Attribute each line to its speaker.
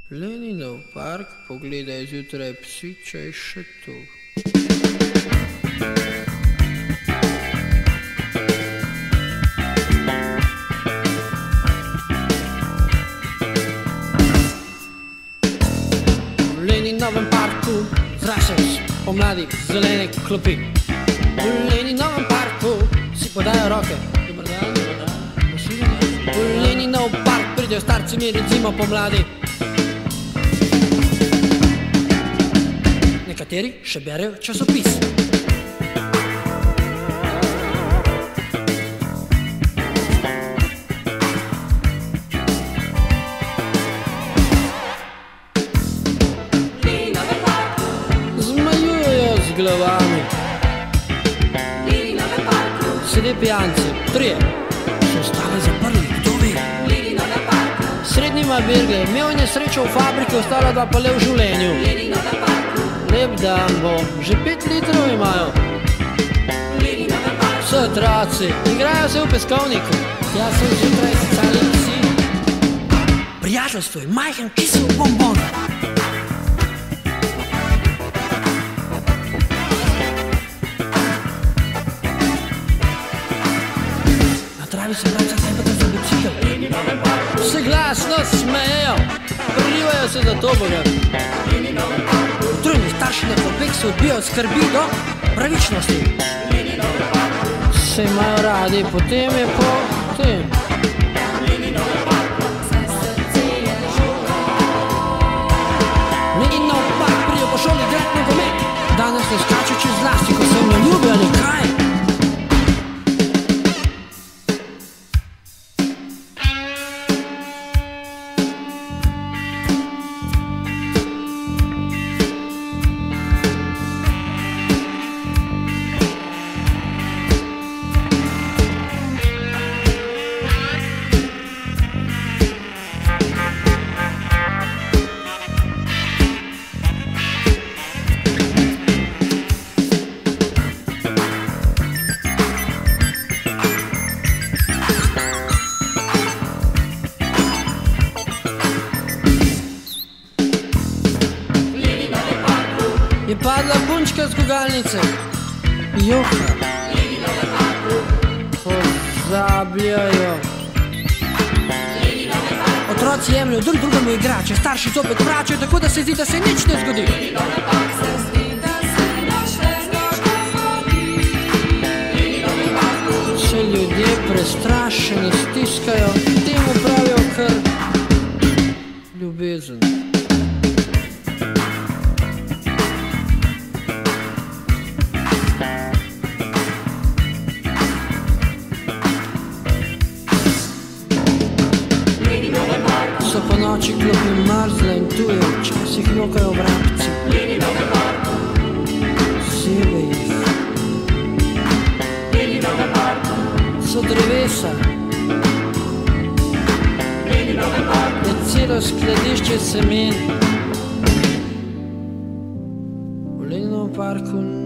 Speaker 1: Leninov park, pogledaj zjutraj psi, če je še tu. V Leninovem parku zrašeš pomladi zelene klopi. V Leninovem parku si podajo roke. Dobar dan, dobar dan. V Leninov park pridejo starci meriti zimo pomladi. Nekateri še berejo časopis. Zmajujejo z glavami. Sede pijanci, trije, so ostale zaprli, kdo ve? Srednji ima bergle, imel je nesrečo v fabriki, ostala dva pa le v življenju. Lep dan bo, že 5 litrov imajo. Vse otroci, igrajo se v peskovniku. Jaz sem zjutraj socialni psi. Prijateljstvo je majhen kisel bonbon. Na travi se vrača sempata za bicikl. Se glasno smejejo, privajo se za tobogan. Utrujeni starši na klopeh se odbijajo od skrbi do pravičnosti. Se imajo radi, potem je po tem. Leninov park prijo po šoli igrat nogomet. Danes ne skaču čez zlasti, ko se me ljubi ali kaj. Je padla punčka z gugalnice. Juha. Pozabljajo. Otroci jemljajo drug drugemu igrače, starši zopet vračajo, tako da se zdi, da se nič ne zgodi. Se ljudje prestrašeni stiskajo, temu pravijo kar ljubezen. So po noči klopi mrzle in tuje, včasih njokajo vrabci. Sebe jih. So drevesa. Je celo skladišče semen. V Leninovem parku